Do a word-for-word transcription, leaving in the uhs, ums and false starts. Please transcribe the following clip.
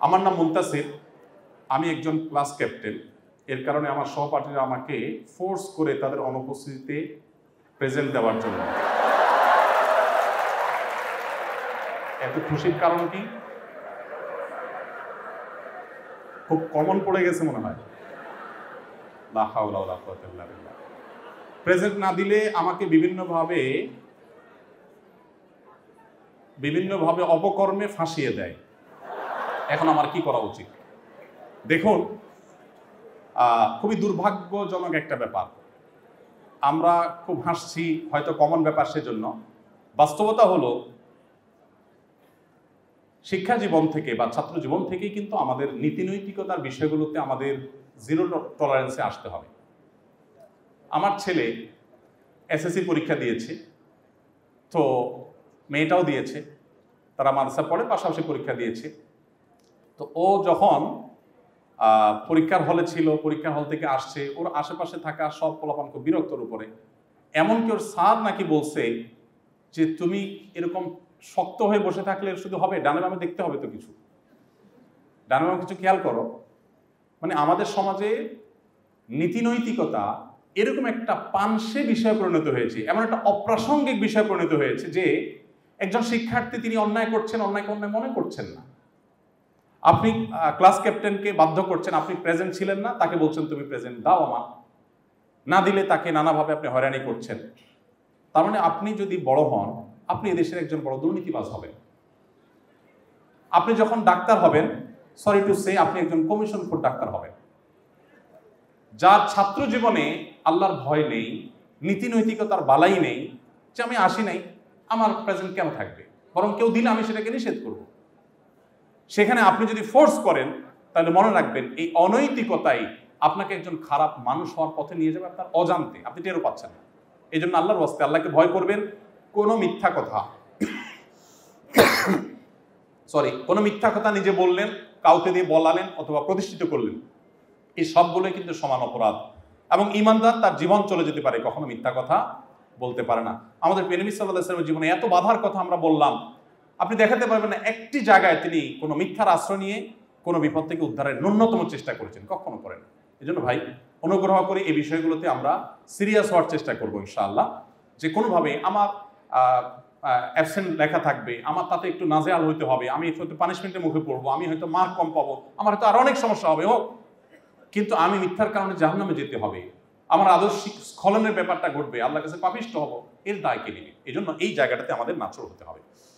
আমার নাম মুন্তাসির, আমি একজন ক্লাস ক্যাপ্টেন। এর কারণে আমার সহপাঠীরা আমাকে ফোর্স করে তাদের অনুপস্থিতিতে প্রেজেন্ট দেওয়ার জন্য। এত খুশির কারণ কি? খুব কমন পড়ে গেছে মনে হয়। লা হাওলা ওয়ালা কুওয়াতা ইল্লা বিল্লাহ। প্রেজেন্ট না দিলে আমাকে বিভিন্নভাবে বিভিন্নভাবে অপকর্মে ফাঁসিয়ে দেয়। এখন আমার কি করা উচিত? দেখুন, খুবই দুর্ভাগ্যজনক একটা ব্যাপার। আমরা খুব হাসছি, হয়তো কমন ব্যাপার, সেজন্য। বাস্তবতা হলো শিক্ষা জীবন থেকে বা ছাত্র জীবন থেকেই কিন্তু আমাদের নীতি নৈতিকতার বিষয়গুলোতে আমাদের জিরো টলারেন্সে আসতে হবে। আমার ছেলে এসএসসি পরীক্ষা দিয়েছে, তো মেয়েটাও দিয়েছে, তারা মাদ্রাসা পড়ে, পাশাপাশি পরীক্ষা দিয়েছে। তো ও যখন পরীক্ষার হলে ছিল, পরীক্ষার হল থেকে আসছে, ওর আশেপাশে থাকা সব পোলাপান খুব বিরক্তর উপরে। এমনকি ওর স্যার নাকি বলছে যে তুমি এরকম শক্ত হয়ে বসে থাকলে শুধু হবে, ডানে বামে দেখতে হবে তো কিছু, ডানে বামে কিছু খেয়াল করো। মানে আমাদের সমাজে নীতি নৈতিকতা এরকম একটা পানসে বিষয় পরিণত হয়েছে, এমন একটা অপ্রাসঙ্গিক বিষয় পরিণত হয়েছে যে একজন শিক্ষার্থী তিনি অন্যায় করছেন, অন্যায়কে অন্যায় মনে করছেন না। আপনি ক্লাস ক্যাপ্টেনকে বাধ্য করছেন, আপনি প্রেজেন্ট ছিলেন না, তাকে বলছেন তুমি প্রেজেন্ট দাও আমার, না দিলে তাকে নানাভাবে আপনি হয়রানি করছেন। তার মানে আপনি যদি বড় হন, আপনি এদেশের একজন বড় দুর্নীতিবাজ হবেন। আপনি যখন ডাক্তার হবেন, সরি টু সে, আপনি একজন কমিশন খোর ডাক্তার হবেন। যার ছাত্র জীবনে আল্লাহর ভয় নেই, নীতি নৈতিকতার বালাই নেই, যে আমি আসি নাই, আমার প্রেজেন্ট কেন থাকবে, বরং কেউ দিলে আমি সেটাকে নিষেধ করব। সেখানে আপনি যদি ফোর্স করেন, তাহলে মনে রাখবেন এই অনৈতিকতাই আপনাকে একজন খারাপ মানুষ হওয়ার পথে নিয়ে যাবে, আপনার অজান্তে, আপনি টেরও পাচ্ছেন না। এই জন্য আল্লাহর ওয়াস্তে আল্লাহকে ভয় করবেন। কোনো মিথ্যা কথা সরি কোনো মিথ্যা কথা নিজে বললেন, কাউকে দিয়ে বলালেন অথবা প্রতিষ্ঠিত করলেন, এই সবগুলোই কিন্তু সমান অপরাধ। এবং ঈমানদার তার জীবন চলে যেতে পারে, কখনো মিথ্যা কথা বলতে পারে না। আমাদের প্রিয় নবী সাল্লাল্লাহু আলাইহি ওয়াসাল্লামের জীবনে এত বাধার কথা আমরা বললাম, আপনি দেখাতে পারবেন না একটি জায়গায় তিনি কোনো মিথ্যার আশ্রয় নিয়ে কোনো বিপদ থেকে উদ্ধারের ন্যূনতম চেষ্টা করেছেন, কখনো করেন। এই জন্য ভাই, অনুগ্রহ করে এই বিষয়গুলোতে আমরা সিরিয়াস হওয়ার চেষ্টা করবো ইনশাআল্লাহ। যে কোনোভাবে আমার অ্যাবসেন্ট লেখা থাকবে, আমার তাতে একটু নাজেহাল হইতে হবে, আমি হয়তো পানিশমেন্টের মুখে পড়বো, আমি হয়তো মার্ক কম পাবো, আমার হয়তো আরো অনেক সমস্যা হবে হোক, কিন্তু আমি মিথ্যার কারণে জাহান্নামে যেতে হবে, আমার আদর্শিক স্খলনের ব্যাপারটা ঘটবে, আল্লাহর কাছে পাপিষ্ঠ হব, এর দায় কে নেবে? এই জন্য এই জায়গাটাতে আমাদের নাচর হতে হবে।